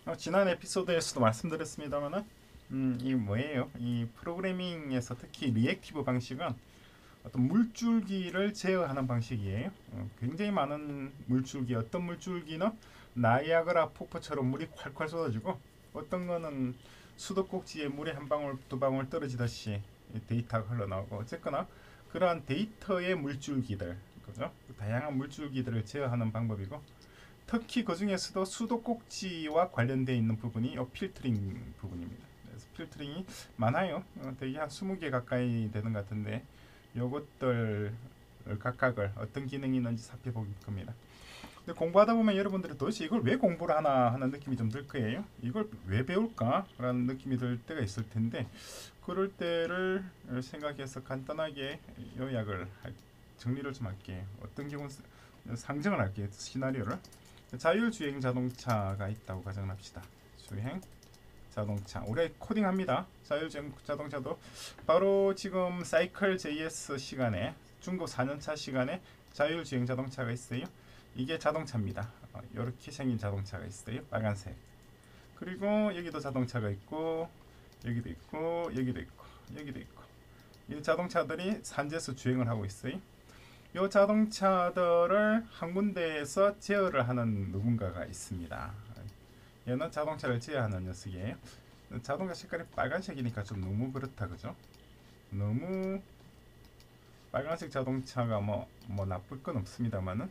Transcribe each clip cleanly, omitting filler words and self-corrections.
지난 에피소드에서도 말씀드렸습니다만은 이 뭐예요? 이 프로그래밍에서 특히 리액티브 방식은 어떤 물줄기를 제어하는 방식이에요. 굉장히 많은 물줄기, 어떤 물줄기는 나이아가라 폭포처럼 물이 콸콸 쏟아지고, 어떤 거는 수도꼭지에 물이 한 방울 두 방울 떨어지듯이 데이터가 흘러나오고, 어쨌거나 그러한 데이터의 물줄기들, 그죠? 다양한 물줄기들을 제어하는 방법이고, 특히 그 중에서도 수도꼭지와 관련되어 있는 부분이 이 필터링 부분입니다. 그래서 필터링이 많아요. 대개 한 20개 가까이 되는 것 같은데, 요것들 각각을 어떤 기능이 있는지 살펴볼 겁니다. 근데 공부하다 보면 여러분들이 도대체 이걸 왜 공부를 하나 하는 느낌이 좀 들 거예요. 이걸 왜 배울까? 라는 느낌이 들 때가 있을 텐데, 그럴 때를 생각해서 간단하게 요약을 정리를 좀 할게요. 어떤 경우 상정을 할게요. 시나리오를. 자율주행 자동차가 있다고 가정합시다. 주행 자동차. 올해 코딩합니다. 자율주행 자동차도 바로 지금 사이클 JS 시간에 중급 4년차 시간에 자율주행 자동차가 있어요. 이게 자동차입니다. 이렇게 생긴 자동차가 있어요. 빨간색. 그리고 여기도 자동차가 있고, 여기도 있고, 여기도 있고, 여기도 있고. 이 자동차들이 산지에서 주행을 하고 있어요. 이 자동차들을 한 군데에서 제어를 하는 누군가가 있습니다. 얘는 자동차를 제어하는 녀석이에요. 자동차 색깔이 빨간색이니까 좀 너무 그렇다, 그죠? 너무 빨간색 자동차가 뭐 나쁠 건 없습니다만은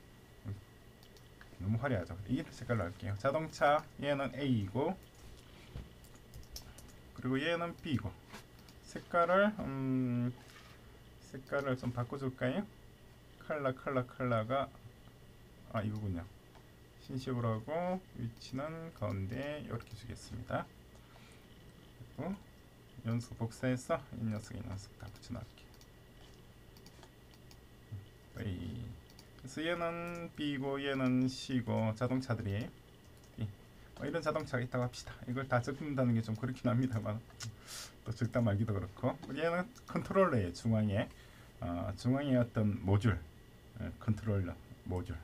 너무 화려하죠. 이 색깔로 할게요. 자동차 얘는 A이고, 그리고 얘는 B이고, 색깔을 좀 바꿔줄까요? 컬러가 이거군요. 흰색으로 하고 위치는 가운데 이렇게 주겠습니다. 그리고 연수 복사해서 이 녀석 다 붙여넣을게요. 그래서 얘는 B고 얘는 C고 자동차들이에요. 이런 자동차가 있다고 합시다. 이걸 다 적는다는 게 좀 그렇긴 합니다만 또 적다 말기도 그렇고, 얘는 컨트롤러의 중앙에 어떤 모듈, 컨트롤러 모듈이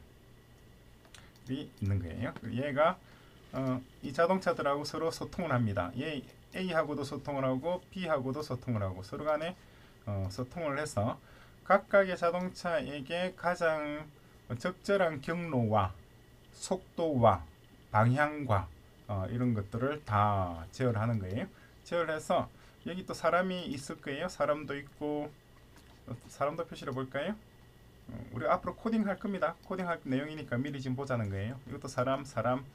있는 거예요. 얘가 이 자동차들하고 서로 소통을 합니다. 얘 A하고도 소통을 하고 B하고도 소통을 하고 서로 간에 소통을 해서 각각의 자동차에게 가장 적절한 경로와 속도와 방향과 이런 것들을 다 제어를 하는 거예요. 제어를 해서 여기 또 사람이 있을 거예요. 사람도 있고, 사람도 표시를 볼까요? 우리 앞으로 코딩 할 겁니다. 코딩 할 내용이니까 미리 지금 보자는 거예요. 이것도 사람.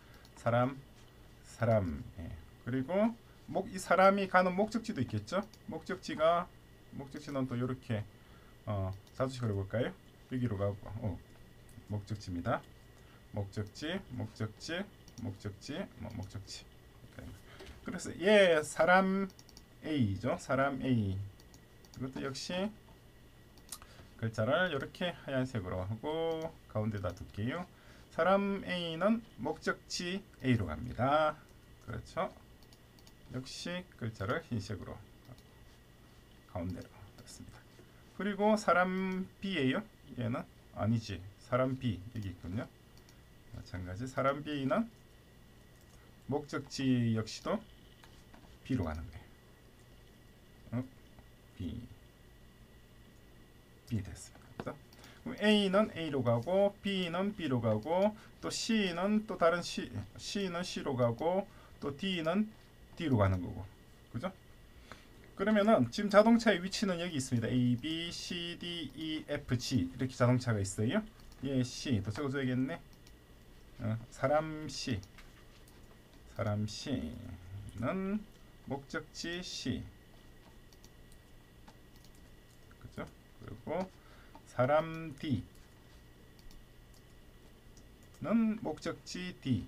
예. 그리고 이 사람이 가는 목적지도 있겠죠. 목적지는 또 이렇게 자주식으로 볼까요? 여기로 가고 목적지입니다. 목적지. 그래서 얘 사람 A죠. 사람 A. 이것도 역시 글자를 이렇게 하얀색으로 하고 가운데다 둘게요. 사람 A는 목적지 A로 갑니다. 그렇죠. 역시 글자를 흰색으로 가운데로 넣습니다. 그리고 사람 B예요. 얘는 아니지. 사람 B 여기 있군요. 마찬가지 사람 B는 목적지 역시도 B로 가는 거예요. B 됐습니다. 그럼 A는 A로 가고 B는 B로 가고 또 C는 또 다른 C는 C로 가고 또 D는 D로 가는 거고, 그죠? 그러면은 지금 자동차의 위치는 여기 있습니다. A, B, C, D, E, F, G 이렇게 자동차가 있어요. 얘 C 또 적어줘야겠네. 사람 C는 목적지 C, 그죠? 그리고 사람 D는 목적지 D.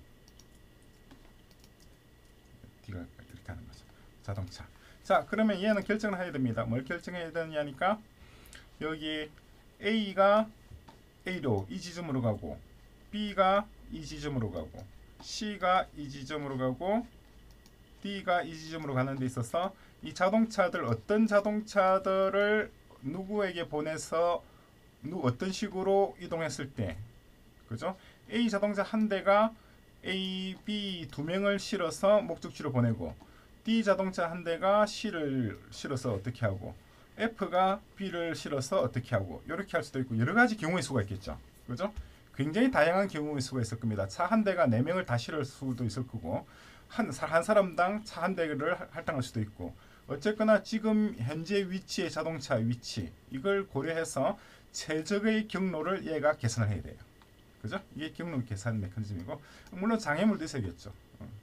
D가 이렇게 하는 거죠. 자동차. 자, 그러면 얘는 결정을 해야 됩니다. 뭘 결정해야 되냐니까 여기 A가 A로 이 지점으로 가고, B가 이 지점으로 가고, C가 이 지점으로 가고, D가 이 지점으로 가는 데 있어서 이 자동차들 어떤 자동차들을 누구에게 보내서 어떤 식으로 이동했을 때, 그죠? A 자동차 한 대가 A, B 두 명을 실어서 목적지로 보내고 D 자동차 한 대가 C를 실어서 어떻게 하고 F가 B를 실어서 어떻게 하고 이렇게 할 수도 있고 여러 가지 경우의 수가 있겠죠. 그죠? 굉장히 다양한 경우의 수가 있을 겁니다. 차 한 대가 네 명을 다 실을 수도 있을 거고 한 사람당 차 한 대를 할당할 수도 있고 어쨌거나 지금 현재 위치의 자동차 위치 이걸 고려해서 최적의 경로를 얘가 계산을 해야 돼요. 그죠? 이게 경로 계산 메커니즘이고 물론 장애물도 있어야겠죠.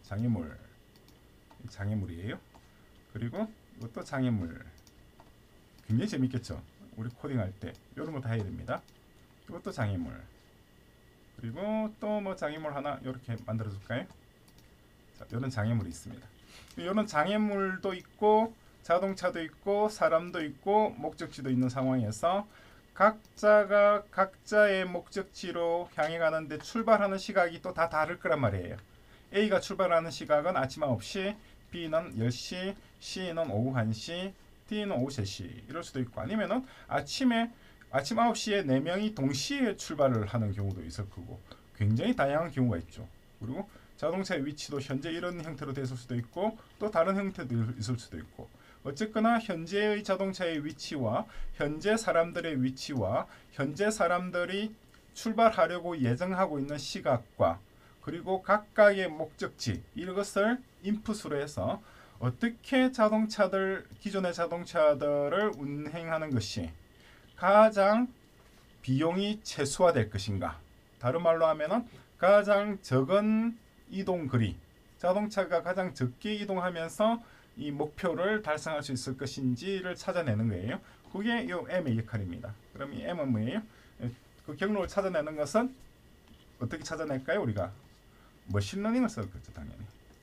장애물이에요. 그리고 이것도 장애물. 굉장히 재밌겠죠. 우리 코딩할 때 이런 거 다 해야 됩니다. 이것도 장애물. 그리고 또 뭐 장애물 하나 이렇게 만들어 줄까요? 자, 이런 장애물이 있습니다. 이런 장애물도 있고 자동차도 있고 사람도 있고 목적지도 있는 상황에서 각자가 각자의 목적지로 향해 가는데 출발하는 시각이 또 다 다를 거란 말이에요. A가 출발하는 시각은 아침 9시, B는 10시, C는 오후 1시, D는 오후 3시 이럴 수도 있고 아니면은 아침 9시에 4명이 동시에 출발을 하는 경우도 있을 거고 굉장히 다양한 경우가 있죠. 그리고 자동차의 위치도 현재 이런 형태로 됐을 수도 있고 또 다른 형태도 있을 수도 있고 어쨌거나 현재의 자동차의 위치와 현재 사람들의 위치와 현재 사람들이 출발하려고 예정하고 있는 시각과 그리고 각각의 목적지 이것을 인풋으로 해서 어떻게 기존의 자동차들을 운행하는 것이 가장 비용이 최소화될 것인가. 다른 말로 하면은 가장 적은 이동 거리, 자동차가 가장 적게 이동하면서 이 목표를 달성할 수 있을 것인지를 찾아내는 거예요. 그게 이 M의 역할입니다. 그럼 이 M은 뭐예요? 그 경로를 찾아내는 것은 어떻게 찾아낼까요? 우리가 머신러닝을 쓸 거죠, 당연히.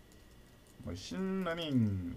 머신러닝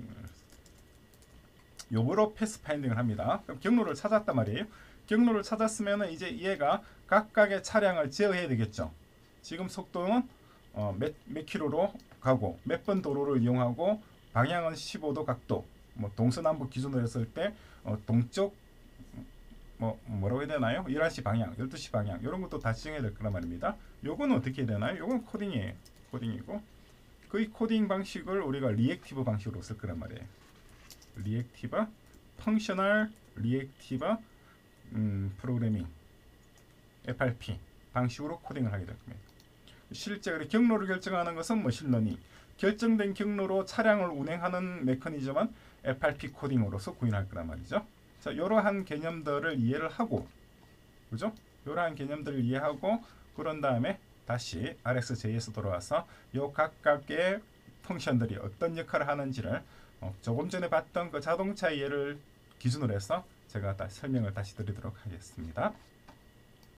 요거로 패스 파인딩을 합니다. 그럼 경로를 찾았단 말이에요. 경로를 찾았으면 이제 얘가 각각의 차량을 제어해야 되겠죠. 지금 속도는 몇 킬로로 가고 몇 번 도로를 이용하고 방향은 15도 각도 뭐 동서남북 기준으로 했을 때 동쪽 뭐라고 해야 되나요? 11시 방향, 12시 방향 이런 것도 다 지정해야 될 거란 말입니다. 요거는 어떻게 해야 되나요? 요건 코딩이에요. 코딩이고 그 코딩 방식을 우리가 리액티브 방식으로 쓸 거란 말이에요. 리액티브, 펑셔널 리액티브 프로그래밍 FRP 방식으로 코딩을 하게 될 겁니다. 실제 경로를 결정하는 것은 머신러닝, 결정된 경로로 차량을 운행하는 메커니즘은 FRP 코딩으로서 구현할 거란 말이죠. 자, 이러한 개념들을 이해를 하고, 그죠? 이러한 개념들을 이해하고 그런 다음에 다시 RxJS 돌아와서 요 각각의 펑션들이 어떤 역할을 하는지를 조금 전에 봤던 그 자동차 예를 기준으로 해서 제가 설명을 다시 드리도록 하겠습니다.